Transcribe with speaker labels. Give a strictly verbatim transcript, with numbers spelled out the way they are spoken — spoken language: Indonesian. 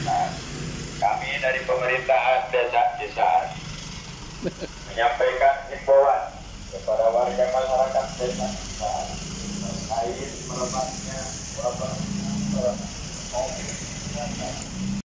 Speaker 1: Nah, kami dari pemerintahan desa Cisaat menyampaikan himbauan kepada warga masyarakat desa Cisaat terkait merebaknya wabah COVID sembilan belas.